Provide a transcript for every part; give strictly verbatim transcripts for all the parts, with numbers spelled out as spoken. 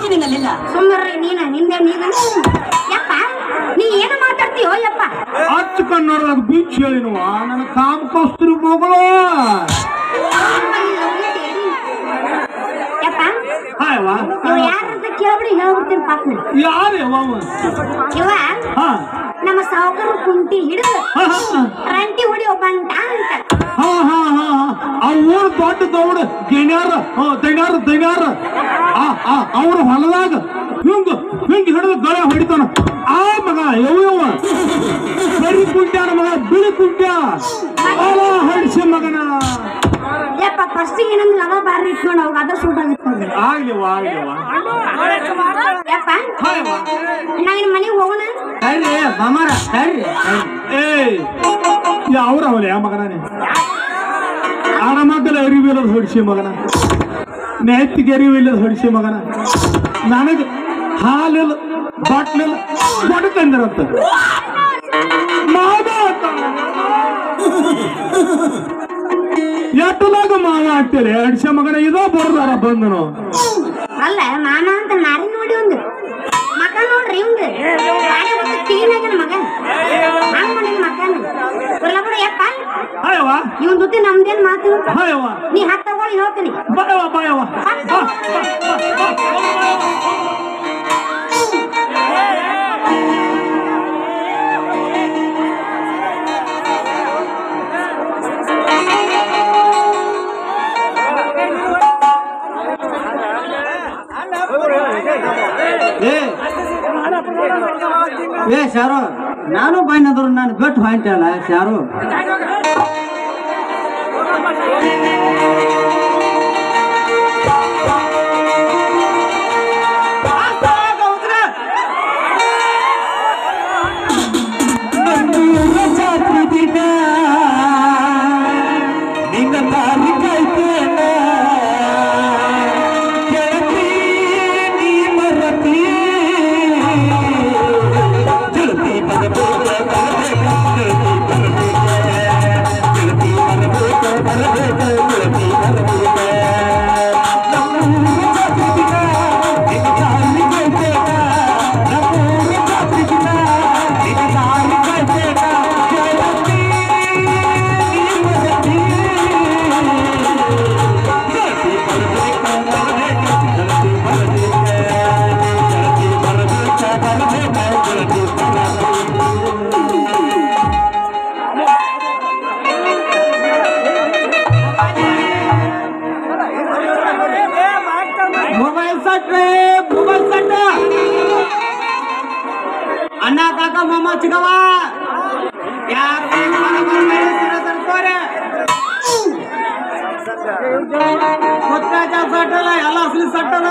ನಿನ್ನಲ್ಲಿಲ್ಲ. ಸುಮ್ಮರ್ರಿ ನೀನ ನಿಂದೆ ನೀನ ಯಪ್ಪ ನೀ ಏನು ಮಾತಾಡ್ತೀಯೋ ಯಪ್ಪ? ಹತ್ತು ಕಣ್ಣೋರ ಬೀಚ್ ಹೇಳಿನುವ ನನ್ನ ಕಾಮ ಕಸ್ತೂರಿ ಮಗಳು. ಯಪ್ಪ ಹಾಯವ್ವ ಯಾರಂತ ಕೇಳ್ಬಿಡಿ ಹೇಳ್ಬಿಡ್ತೀನಿ ಪಾತ್ನ. ಯಾರು ಯವ್ವ? ಇವ ಹಾ ನಮ್ಮ ಸಾವುಕಾರ ಕುಂಟಿ ಹಿಡಿದು ಹಾ ಹಾ ರಂಟಿ ಹೊಡಿ ಒಬ್ಬಂಟ ಅಂತ. ಹಾ ಹಾ ಹಾ ಆ ಊರು ದೊಡ್ಡ ದೌಡ್ ಗೆಣ್ಯಾರ ದೈನಾರ ದೈನಾರ ಅವ್ರ ಹೊಲದಾಗ ಹಿಂಗ ಹಿಂಗ ಹಿಡಿದು ಗಳೆ ಹೊಡಿತಾನ ಆ ಮಗ ಯವ್ ಯವ್ವ ಬರಿ ಕುಂಟ್ಯಾನ ಮಗ ಬಿಳಿ ಕುಂಟ್ಯ ಹಡಿಸಿ ಮಗನ. ಯಪ್ಪ ಫಸ್ಟಿಗೆ ಏನಂದ್ ಲವ ಬಾರಿ ಇಟ್ಕೊಂಡು ಅವಾಗ ಅದ ಸೂಟ್ ಆಗಿತ್ತು. ಆಗ್ಲಿವ ಆಗ್ಲಿವ ಯಪ್ಪ ನಾವಿನ ಮನೆಗೆ ಹೋಗೋಣ. ಮಾಮಾರ ಏ ಯಾವ್ರ ಅವಲೆ ಆ ಮಗನೇ ಆರಾಮದ್ದಲ್ಲ ಅರಿವಿಲ್ಲದ ಹೊಡಿಸಿ ಮಗನ, ನೆತ್ತಿಗೆ ಅರಿವಿಲ್ಲದ ಹೊಡಿಸಿ ಮಗನ. ನನಗೆ ಹಾಲಿಲ್ಲ ಬಾಟ್ಲಿಲ್ಲ ಬಡ ತಂದಿರತ್ತ ಮಾವ ಎಟ್ಟಲಾಗ ಮಾವ ಆಗ್ತೀರಿ ಅಡಿಸಿ ಮಗನ ಇದೋ ಬರ್ದಾರ ಬಂದನು. ಅಲ್ಲ ಮಾಮ ಅಂತ ನಾರಿ ನೋಡಿ ಒಂದು ಮಕ ನೋಡ್ರಿ ಇವಂದು ಕ್ಲೀನ್ ಆಗ್ಯಾನ ಮಗ ಹಂಗ ಮಾಡಿದ ಮಕನ ಬರಲ್ಲ ಬಿಡ ಯಪ್ಪ. ಹಾಯವ್ವ ಇವನ್ ಜೊತೆ ನಮ್ದೇನ್ ಮಾತು? ಹಾಯವ್ವ ನೀ ಹತ್ತು ತಗೊಳ್ಳಿ ಹೇಳ್ತೀನಿ. ಬಾಯವ್ವ ಬಾಯವ್ವ ಏ ಶಾರು ನಾನು ಬಂದ್ರು ನಾನು ಬಿಟ್ಟು ಹೊಂಟಲ್ಲ ಶಾರು. ಅಣ್ಣ ಕಾಕ ಮಾಮ ಚಿಕ್ಕವ ಯಾರು ಸಟ್ಟಲ್ಲ ಎಲ್ಲ ಅಸಲಿ ಸಟ್ಟಲ್ಲ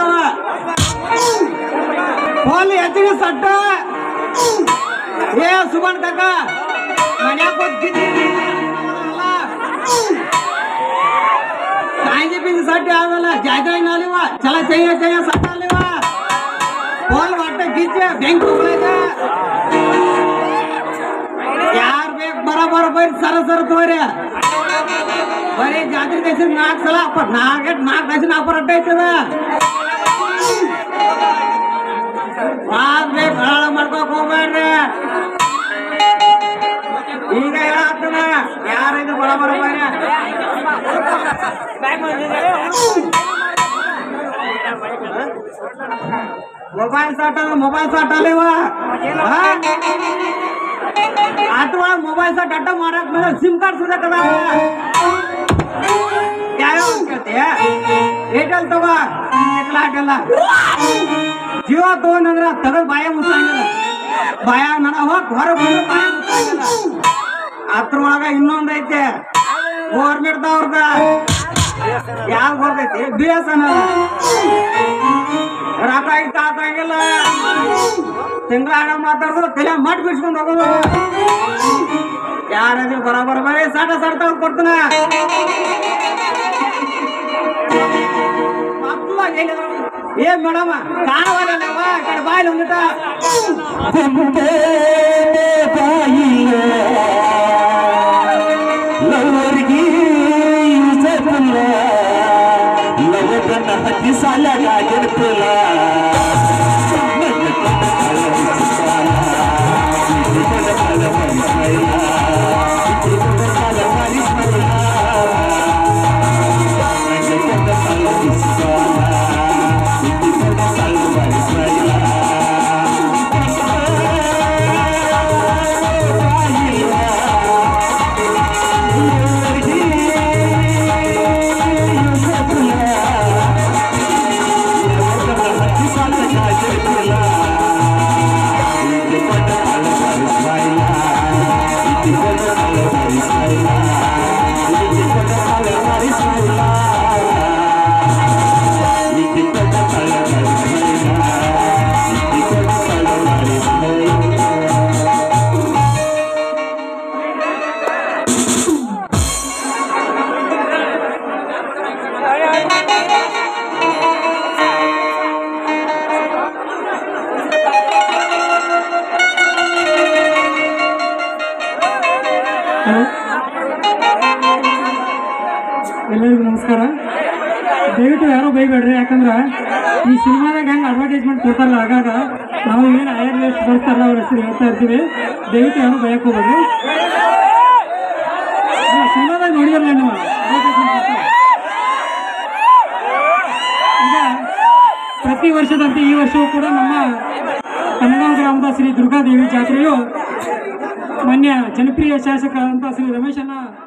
ಹೋಲಿ ಹೆಚ್ಚಿಗೆ ಸಟ್ಟ. ಏ ಸುಮನ್ ಕಾಕ ಮನ್ಯಾಗ ಸಾಂಜಿ ಪಿಂಜಿ ಸಟ್ಟಿ ಆಮೇಲೆ ಜಾಯ್ಜಾಯ್ ನಾಲಿವ ಚಲ ಚೈಯ ಚೈಯ ಸಟ್ಟ ಅಲ್ಲಿವ ಹೋಲ್ ಹೊಟ್ಟೆ ಕಿಚ್ಚ ಬೆಂಕಿ ಹೋಗ್ಲೈತೆ. ಯಾರ್ ಬೇಕು ಬರ ಬರ ಬರೀ ಸರ ಸರ ತೋರಿ ಬರೀ ಜಾತ್ರೆ ದೇಶ ನಾಲ್ಕು ಸಲ ನಾಲ್ಕು ನಾಲ್ಕು ದೇಶ ನಾಲ್ಕು ರೊಟ್ಟ ಐತದ ಬೇಕು ಹಾಳ ಮಾಡ್ಕೋಕ್ ಹೋಗ್ಬೇಡ್ರಿ. ಈಗ ಹೇಳತ್ತದ ಯಾರಿದು ಬರ ಬರ ಬರೀ ಮೊಬೈಲ್ ಸಾಟ ಮೊಬೈಲ್ ಸಾಟ ಅಲ್ಲಿವ ಅಥವಾ ಮೊಬೈಲ್ ಸಟ್ ಅಡ್ಡ ಮಾಡಕ್ ಮೇಲೆ ಸಿಮ್ ಕಾರ್ಡ್ ಸುಡಕದ ಯಾವ್ಯಾವ ಕೇಳ್ತೀಯ ಏರ್ಟೆಲ್ ತಗೋ ಎಲ್ಲ ಜಿಯೋ ತಗೊಂಡ್ರ ತಗದ್ ಬಾಯ ಮುಚ್ಚಂಗಿಲ್ಲ ಬಾಯ ನನ ಹೋಗ್ ಹೊರ ಬಂದು ಬಾಯ ಮುಚ್ಚಂಗಿಲ್ಲ. ಅದ್ರೊಳಗ ಇನ್ನೊಂದ್ ಐತೆ ಗೋರ್ಮೆಂಟ್ ದವ್ರದ ಯಾವ ಬರ್ತೈತಿ ಬಿ ಎಸ್ ಎನ್ ಎಲ್ ರೊಕ್ಕ ಇಟ್ಟು ಹಾಕಂಗಿಲ್ಲ. ತಿಂಗಳ ಹಣ ಮಾತಾಡೋದು ತಲೆ ಮಟ್ ಬಿಡ್ಸ್ಕೊಂಡು ಹೋಗೋದು. ಯಾರಾದ್ರೂ ಬರೋಬರ ಬರೀ ಸಟ ಸಟ ತಗೊಂಡು ಕೊಡ್ತಾನ. ಏನ್ ಮೇಡಮ್ ಕಾಣವಲ್ಲ ಕಡೆ ಬಾಯಿಲ್ ಒಂದಿಟ ಹತ್ತಿ ಸಾಲ ಎಲ್ಲರಿಗೂ ನಮಸ್ಕಾರ. ದಯವಿಟ್ಟು ಯಾರೋ ಬೈಬೇಡ್ರಿ, ಯಾಕಂದ್ರೆ ಈ ಸಿನಿಮಾದಾಗ ಹೆಂಗೆ ಅಡ್ವರ್ಟೈಸ್ಮೆಂಟ್ ಕೊಡ್ತಾರಲ್ಲ ಆಗಾಗ ನಾವು ಏನು ಐಆರ್ ಲಿಸ್ಟ್ ಬರ್ತಾರಲ್ಲ ಅವ್ರ ಹೆಸರು ಹೇಳ್ತಾ ಇರ್ತೀವಿ. ದಯವಿಟ್ಟು ಯಾರು ಬಯಕ್ಕೆ ಹೋಗ್ಬೇಡ್ರಿ. ಸಿನಿಮಾದಾಗ ನೋಡಿರಲ್ಲ ನೀವು ಅಡ್ವರ್ಟೈಸ್ಮೆಂಟ್ ಈಗ ಪ್ರತಿ ವರ್ಷದಂತೆ ಈ ವರ್ಷವೂ ಕೂಡ ನಮ್ಮ ಕನ್ನಗಾಂವ ಗ್ರಾಮದ ಶ್ರೀ ದುರ್ಗಾದೇವಿ ಜಾತ್ರೆಯು ಮಾನ್ಯ ಜನಪ್ರಿಯ ಶಾಸಕ ಅಂತ ಶ್ರೀ ರಮೇಶನ್ನ